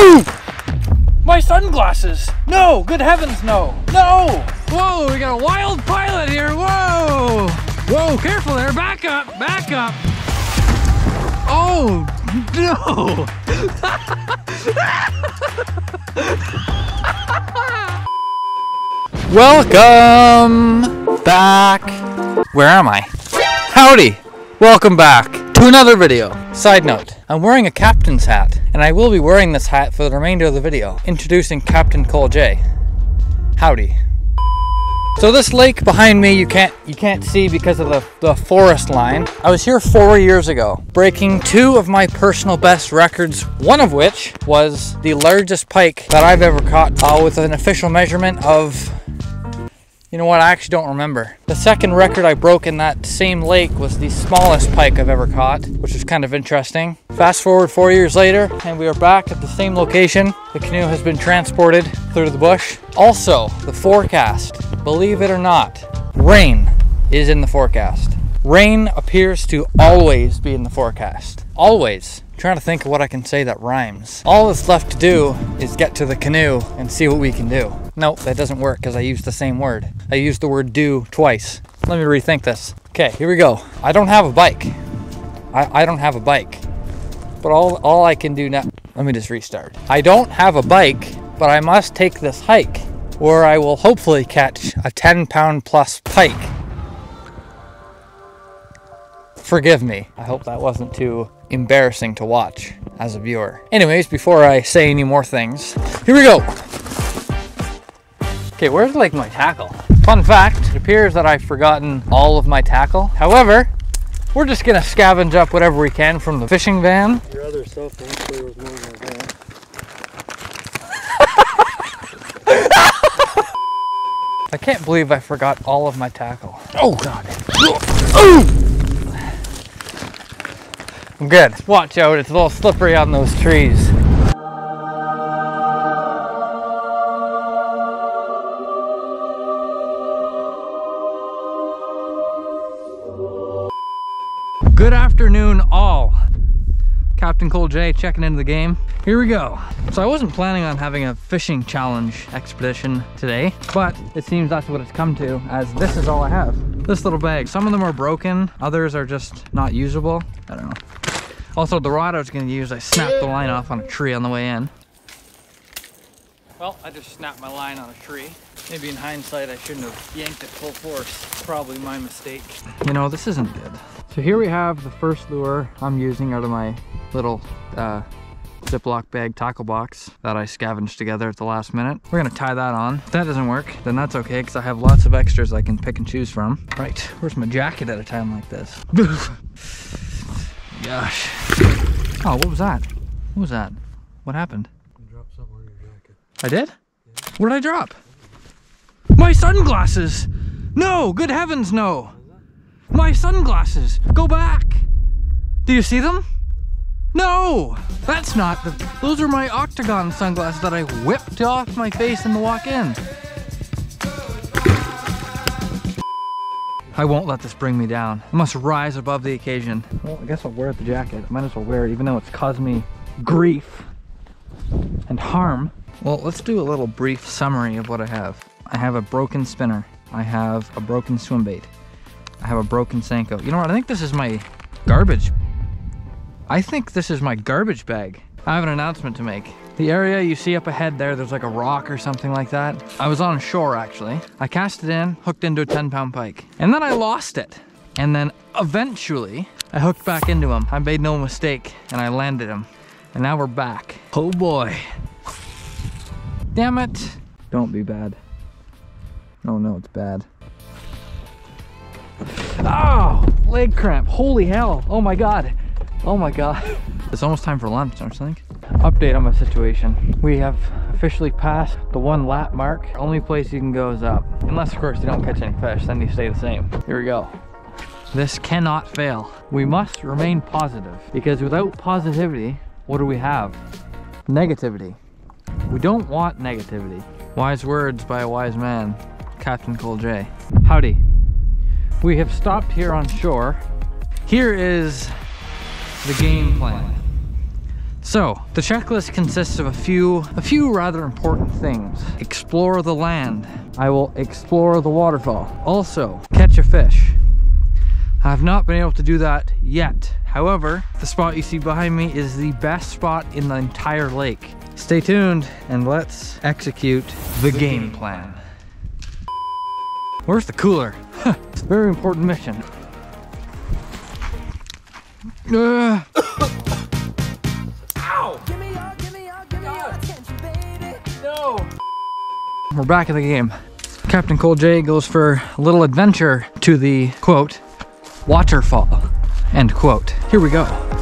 My sunglasses! No! Good heavens, no! No! Whoa, we got a wild pilot here, whoa! Whoa, careful there, back up, back up! Oh, no! Welcome back. Where am I? Howdy! Welcome back to another video. Side note, I'm wearing a captain's hat, and I will be wearing this hat for the remainder of the video. Introducing Captain Cole J. Howdy. So this lake behind me, you can't see because of the forest line. I was here 4 years ago, breaking 2 of my personal best records, one of which was the largest pike that I've ever caught with an official measurement of, you know what, I actually don't remember. The second record I broke in that same lake was the smallest pike I've ever caught, which was kind of interesting. Fast forward 4 years later, and we are back at the same location. The canoe has been transported through the bush. Also, the forecast, believe it or not, rain is in the forecast. Rain appears to always be in the forecast. Always. I'm trying to think of what I can say that rhymes. All that's left to do is get to the canoe and see what we can do. Nope, that doesn't work because I used the same word. I used the word do twice. Let me rethink this. Okay, here we go. I don't have a bike. I don't have a bike. But all I can do now, let me just restart. I don't have a bike, but I must take this hike where I will hopefully catch a 10-pound plus pike. Forgive me. I hope that wasn't too embarrassing to watch as a viewer. Anyways, before I say any more things, here we go. Okay, where's like my tackle? Fun fact, it appears that I've forgotten all of my tackle. However, we're just gonna scavenge up whatever we can from the fishing van. Your other stuff actually was more than that. I can't believe I forgot all of my tackle. Oh God. I'm good. Watch out, it's a little slippery on those trees. Good afternoon, all. Captain Cole J checking into the game. Here we go. So I wasn't planning on having a fishing challenge expedition today, but it seems that's what it's come to, as this is all I have. This little bag. Some of them are broken, others are just not usable. I don't know. Also, the rod I was gonna use, I snapped the line off on a tree on the way in. Well, I just snapped my line on a tree. Maybe in hindsight, I shouldn't have yanked it full force. Probably my mistake. You know, this isn't good. So here we have the first lure I'm using out of my little Ziploc bag tackle box that I scavenged together at the last minute. We're gonna tie that on. If that doesn't work, then that's okay, because I have lots of extras I can pick and choose from. Right, where's my jacket at a time like this? Gosh. Oh, what was that? What was that? What happened? You dropped something on your jacket. I did? Yeah. What did I drop? My sunglasses! No! Good heavens, no! My sunglasses! Go back! Do you see them? No! That's not the... Those are my octagon sunglasses that I whipped off my face in the walk-in. I won't let this bring me down. I must rise above the occasion. Well, I guess I'll wear the jacket. I might as well wear it, even though it's caused me grief and harm. Well, let's do a little brief summary of what I have. I have a broken spinner. I have a broken swim bait. I have a broken Senko. You know what? I think this is my garbage. I think this is my garbage bag. I have an announcement to make. The area you see up ahead there's like a rock or something like that. I was on shore actually. I cast it in, hooked into a 10-pound pike. And then I lost it. And then eventually I hooked back into him. I made no mistake and I landed him. And now we're back. Oh boy. Damn it. Don't be bad. Oh no, it's bad. Oh, leg cramp. Holy hell. Oh my God. Oh my God. It's almost time for lunch, don't you think? Update on my situation. We have officially passed the 1 lap mark. Only place you can go is up. Unless of course you don't catch any fish, then you stay the same. Here we go. This cannot fail. We must remain positive, because without positivity, what do we have? Negativity. We don't want negativity. Wise words by a wise man, Captain Cole J. Howdy. We have stopped here on shore. Here is the game plan. So the checklist consists of a few rather important things. Explore the land. I will explore the waterfall. Also, catch a fish. I have not been able to do that yet. However, the spot you see behind me is the best spot in the entire lake. Stay tuned and let's execute the game plan. Where's the cooler? It's a very important mission. Ow! No! We're back in the game. Captain Cole J goes for a little adventure to the, quote, waterfall, end quote. Here we go.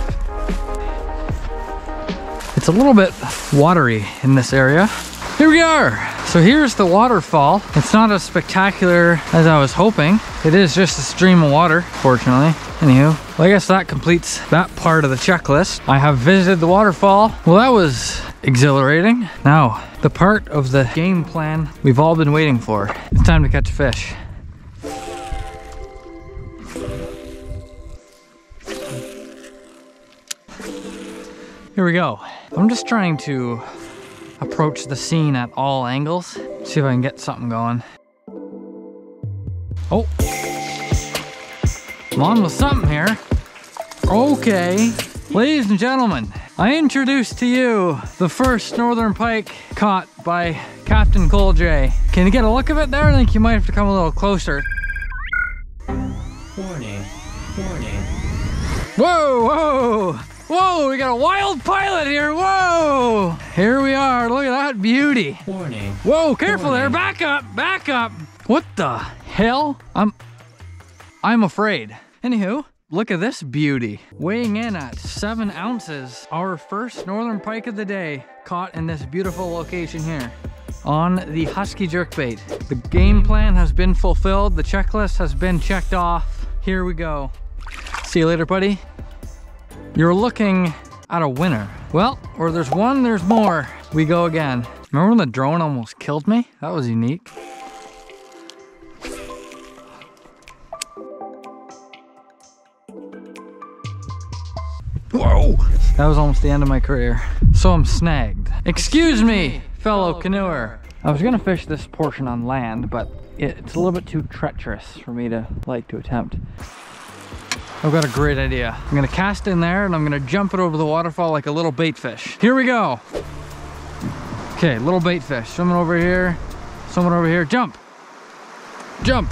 It's a little bit watery in this area. Here we are. So here's the waterfall. It's not as spectacular as I was hoping. It is just a stream of water, fortunately. Anywho, well, I guess that completes that part of the checklist. I have visited the waterfall. Well, that was exhilarating. Now, the part of the game plan we've all been waiting for. It's time to catch a fish. Here we go. I'm just trying to approach the scene at all angles. See if I can get something going. Oh. I'm on with something here. Okay. Ladies and gentlemen, I introduce to you the first northern pike caught by Captain Cole J. Can you get a look of it there? I think you might have to come a little closer. Warning, warning. Whoa, whoa, whoa, we got a wild pilot here, whoa! Here we are, look at that beauty. Warning. Whoa, careful Warning. there, back up, back up. What the hell? I'm afraid. Anywho, look at this beauty. Weighing in at 7 ounces, our first northern pike of the day, caught in this beautiful location here on the Husky jerkbait. The game plan has been fulfilled. The checklist has been checked off. Here we go. See you later, buddy. You're looking at a winner. Well, where there's one, there's more. We go again. Remember when the drone almost killed me? That was unique. Whoa! That was almost the end of my career. So I'm snagged. Excuse me, fellow canoeer. I was gonna fish this portion on land, but it's a little bit too treacherous for me to like to attempt. I've got a great idea. I'm gonna cast in there and I'm gonna jump it over the waterfall like a little bait fish. Here we go. Okay, little bait fish. Someone over here, jump. Jump.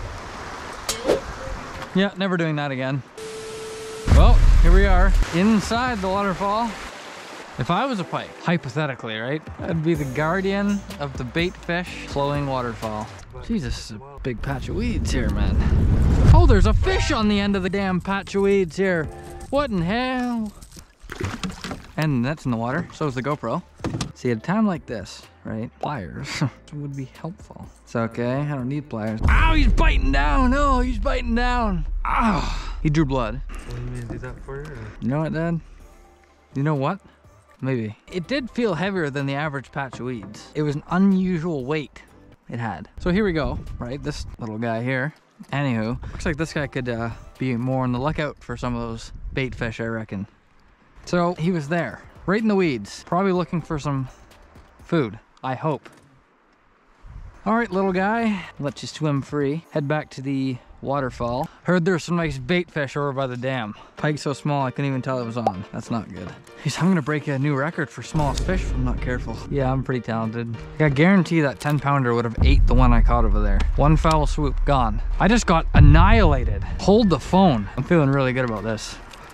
Yeah, never doing that again. Well, here we are, inside the waterfall. If I was a pike, hypothetically, right? I'd be the guardian of the bait fish flowing waterfall. Jesus, a big patch of weeds here, man. Oh, there's a fish on the end of the damn patch of weeds here. What in hell? And that's in the water, so is the GoPro. See, at a time like this, right, pliers would be helpful. It's okay, I don't need pliers. Ow, he's biting down, no, he's biting down. Ow, he drew blood. What do you mean, do that for you? Or? You know what, Dad? You know what? Maybe. It did feel heavier than the average patch of weeds. It was an unusual weight it had. So here we go, right? This little guy here. Anywho, looks like this guy could be more on the lookout for some of those bait fish, I reckon. So he was there, right in the weeds, probably looking for some food, I hope. All right, little guy, let you swim free. Head back to the waterfall. Heard there's some nice bait fish over by the dam. Pike's so small I couldn't even tell it was on. That's not good. Jeez, I'm gonna break a new record for smallest fish if I'm not careful. Yeah, I'm pretty talented. I guarantee that 10-pounder would have ate the one I caught over there. One foul swoop, gone. I just got annihilated. Hold the phone. I'm feeling really good about this.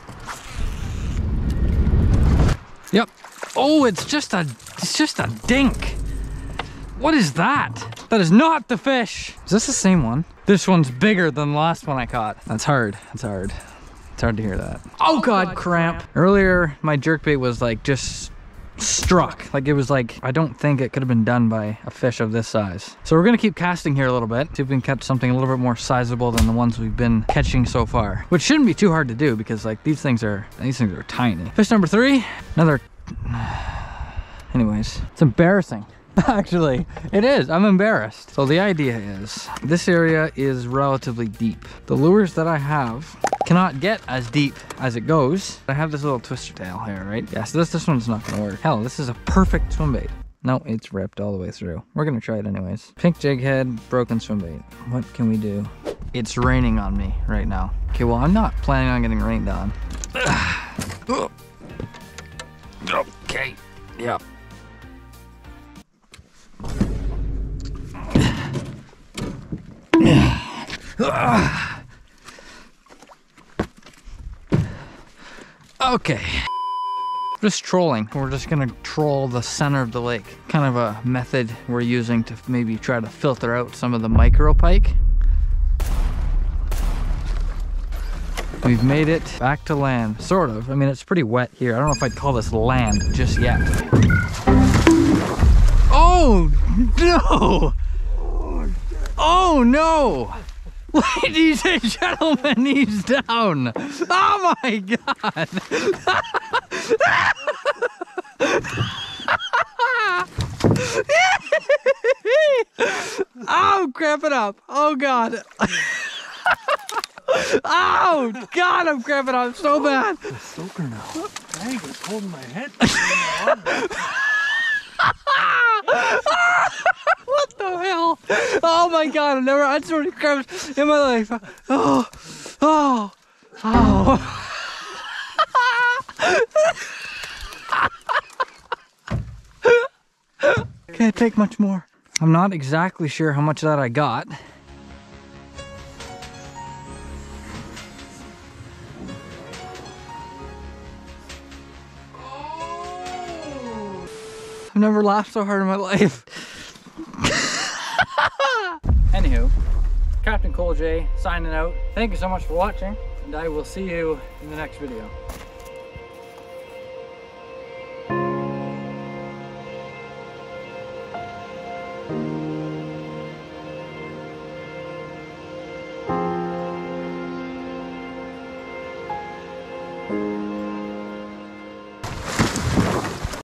Yep. Oh, it's just a dink. What is that? That is not the fish. Is this the same one? This one's bigger than the last one I caught. That's hard. That's hard. It's hard to hear that. Oh God, cramp. Earlier, my jerkbait was like just struck. Like it was like, I don't think it could have been done by a fish of this size. So we're gonna keep casting here a little bit. See if we can catch something a little bit more sizable than the ones we've been catching so far. Which shouldn't be too hard to do because like these things are tiny. Fish number 3, another, anyways, it's embarrassing. Actually, it is. I'm embarrassed. So the idea is, this area is relatively deep. The lures that I have cannot get as deep as it goes. I have this little twister tail here, right? Yeah, so this one's not gonna work. Hell, this is a perfect swim bait. No, it's ripped all the way through. We're gonna try it anyways. Pink jig head, broken swim bait. What can we do? It's raining on me right now. Okay, well, I'm not planning on getting rained on. Okay, yep. Okay. Just trolling. We're just gonna troll the center of the lake. Kind of a method we're using to maybe try to filter out some of the micro pike. We've made it back to land, sort of. I mean, it's pretty wet here. I don't know if I'd call this land just yet. Oh, no! Oh, no! Ladies and gentlemen, he's down! Oh my God! Oh, I'm cramping up. Oh God. Oh God, I'm cramping up so bad. The soaker now. Dang, it's holding my head. What the hell? Oh my God, I've never had so many cramps in my life. Oh, oh, oh. Can't take much more. I'm not exactly sure how much of that I got. I've never laughed so hard in my life. Anywho, Captain Cole J signing out. Thank you so much for watching, and I will see you in the next video.